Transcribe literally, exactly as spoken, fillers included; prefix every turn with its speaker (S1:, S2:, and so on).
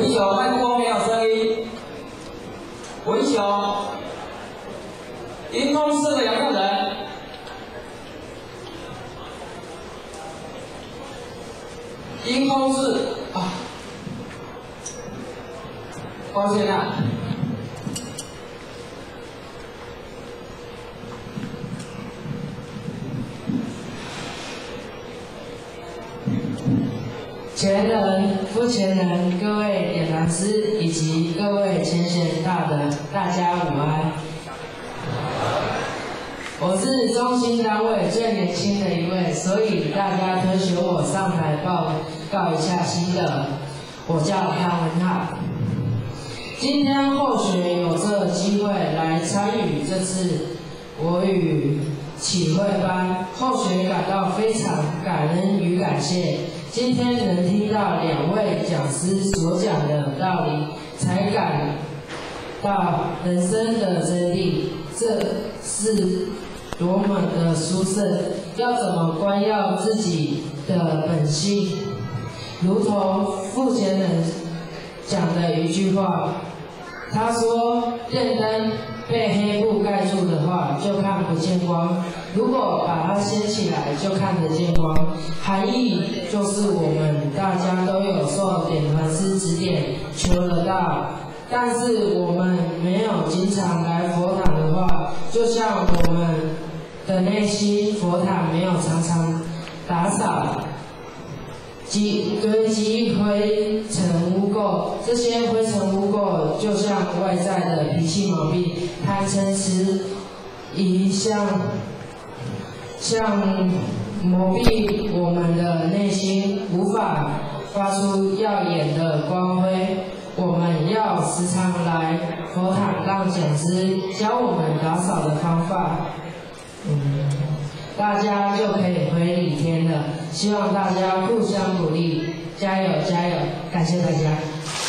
S1: 文雄，麦克风没有声音。文雄，迎风四个杨牧人。迎风四啊，抱歉啊。
S2: 前人、副前人、各位点燃师以及各位前贤大德，大家午安。我是中心单位最年轻的一位，所以大家推选我上台报告一下心得。我叫潘文浩，今天或许有这个机会来参与这次国语启会班，或许感到非常感恩与感谢。 今天能听到两位讲师所讲的道理，才感到人生的真谛，这是多么的殊胜！要怎么关耀自己的本性？如同傅前人讲的一句话，他说：“电灯被黑布盖住的话，就看不见光。 如果把它掀起来，就看得见光。含义就是我们大家都有受点传师指点，求得道。但是我们没有经常来佛堂的话，就像我们的内心佛堂没有常常打扫，积堆积灰尘污垢。这些灰尘污垢就像外在的脾气毛病，贪嗔痴，一向。 像蒙蔽我们的内心，无法发出耀眼的光辉。我们要时常来佛堂，让讲师教我们打扫的方法，嗯，大家就可以回礼天了。希望大家互相鼓励，加油加油！感谢大家。